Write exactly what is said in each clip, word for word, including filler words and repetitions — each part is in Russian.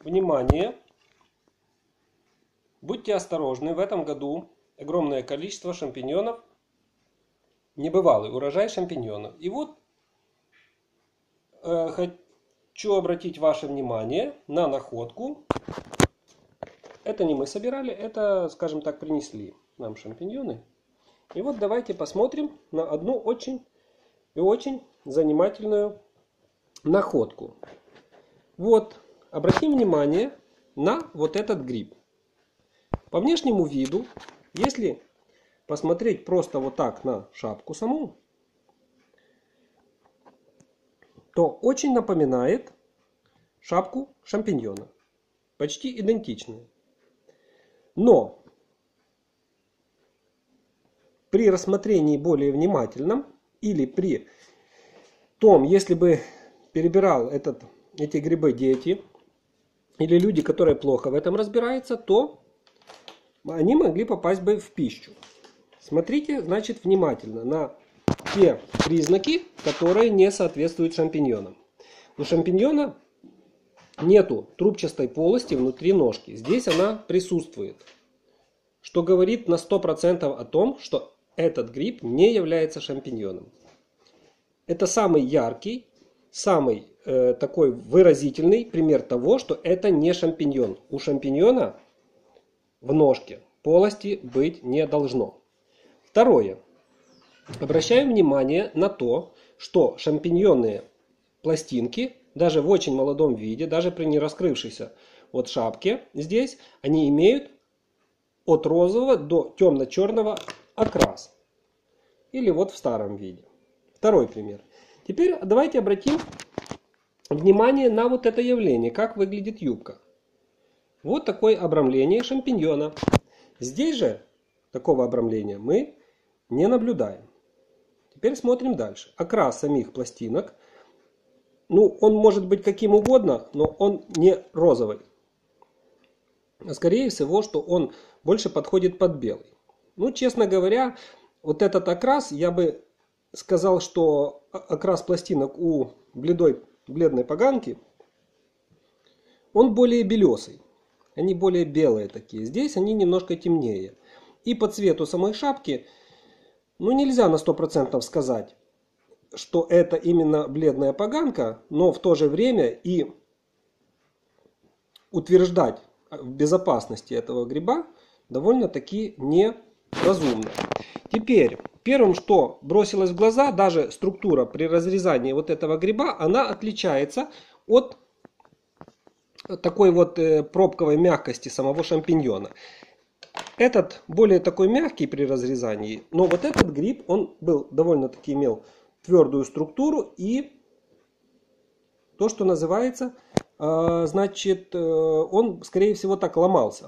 Внимание! Будьте осторожны, в этом году огромное количество шампиньонов, небывалый урожай шампиньонов. И вот э, хочу обратить ваше внимание на находку. Это не мы собирали, это, скажем так, принесли нам шампиньоны. И вот давайте посмотрим на одну очень и очень занимательную находку. Вот, обратим внимание на вот этот гриб. По внешнему виду, если посмотреть просто вот так на шапку саму, то очень напоминает шапку шампиньона. Почти идентичная. Но при рассмотрении более внимательном или при том, если бы перебирал этот, эти грибы дети или люди, которые плохо в этом разбираются, то они могли попасть бы в пищу. Смотрите, значит, внимательно на те признаки, которые не соответствуют шампиньонам. У шампиньона нету трубчатой полости внутри ножки. Здесь она присутствует. Что говорит на сто процентов о том, что этот гриб не является шампиньоном. Это самый яркий, самый э, такой выразительный пример того, что это не шампиньон. У шампиньона в ножке полости быть не должно. Второе. Обращаем внимание на то, что шампиньонные пластинки, даже в очень молодом виде, даже при не раскрывшейся вот шапке, здесь они имеют от розового до темно-черного окрас. Или вот в старом виде. Второй пример. Теперь давайте обратим внимание на вот это явление, как выглядит юбка. Вот такое обрамление шампиньона. Здесь же такого обрамления мы не наблюдаем. Теперь смотрим дальше. Окрас самих пластинок. Ну, он может быть каким угодно, но он не розовый. Скорее всего, что он больше подходит под белый. Ну, честно говоря, вот этот окрас, я бы сказал, что окрас пластинок у бледой, бледной поганки, он более белесый. Они более белые такие. Здесь они немножко темнее. И по цвету самой шапки, ну, нельзя на сто процентов сказать, что это именно бледная поганка, но в то же время и утверждать в безопасности этого гриба довольно-таки неразумно. Теперь, первым, что бросилось в глаза, даже структура при разрезании вот этого гриба, она отличается от такой вот пробковой мягкости самого шампиньона. Этот более такой мягкий при разрезании, но вот этот гриб, он был довольно-таки имел твердую структуру и то, что называется, значит, он, скорее всего, так ломался.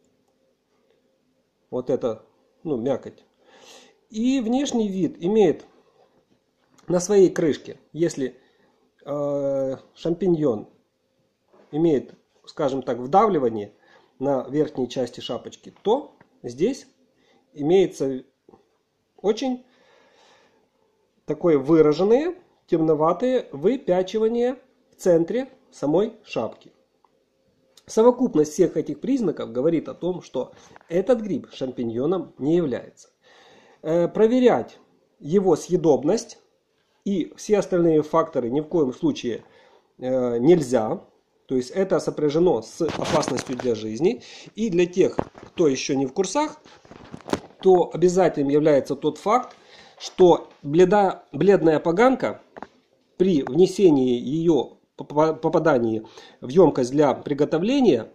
Вот это, ну, мякоть. И внешний вид имеет на своей крышке, если э, шампиньон имеет, скажем так, вдавливание на верхней части шапочки, то здесь имеется очень такое выраженное, темноватое выпячивание в центре самой шапки. Совокупность всех этих признаков говорит о том, что этот гриб шампиньоном не является. Э, проверять его съедобность и все остальные факторы ни в коем случае э, нельзя. То есть это сопряжено с опасностью для жизни. И для тех, кто еще не в курсах, то обязательным является тот факт, что бледная, бледная поганка при внесении ее, попадании в емкость для приготовления,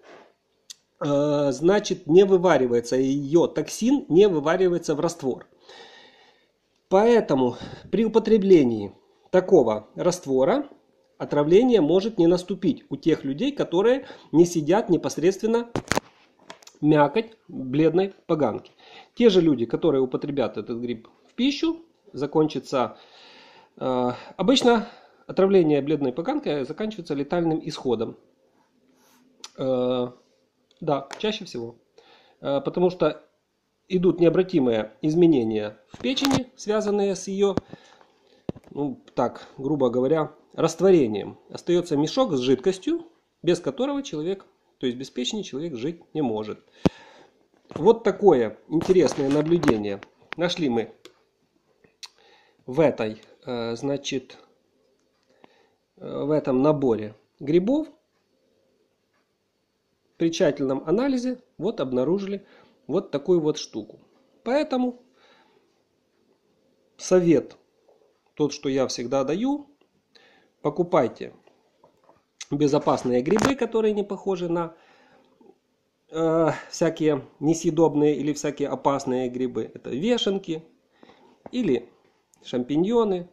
э, значит, не вываривается, ее токсин не вываривается в раствор. Поэтому при употреблении такого раствора отравление может не наступить у тех людей, которые не сидят непосредственно мякоть бледной поганки. Те же люди, которые употребят этот гриб в пищу, закончится э, обычно отравление бледной поганкой заканчивается летальным исходом. Э, да, чаще всего. Э, потому что идут необратимые изменения в печени, связанные с ее, ну, так, грубо говоря, растворением. Остается мешок с жидкостью, без которого человек, то есть без печени, человек жить не может. Вот такое интересное наблюдение нашли мы в этой, значит, в этом наборе грибов. При тщательном анализе вот обнаружили вот такую вот штуку. Поэтому совет, тот, что я всегда даю, покупайте безопасные грибы, которые не похожи на э, всякие несъедобные или всякие опасные грибы. Это вешенки или шампиньоны.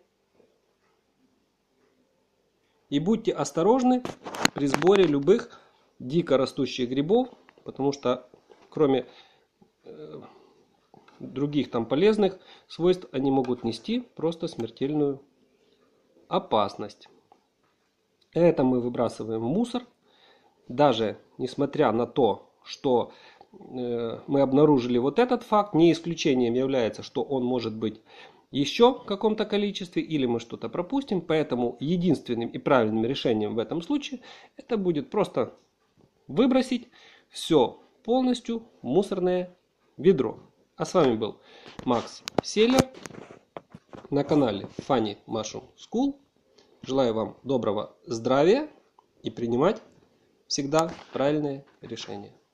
И будьте осторожны при сборе любых дико растущих грибов, потому что кроме э, других там полезных свойств, они могут нести просто смертельную опасность. Это мы выбрасываем в мусор. Даже несмотря на то, что э, мы обнаружили вот этот факт, не исключением является, что он может быть еще в каком-то количестве, или мы что-то пропустим. Поэтому единственным и правильным решением в этом случае это будет просто выбросить все полностью в мусорное ведро. А с вами был Макс Селлер на канале Funny Mushroom School. Желаю вам доброго здравия и принимать всегда правильные решения.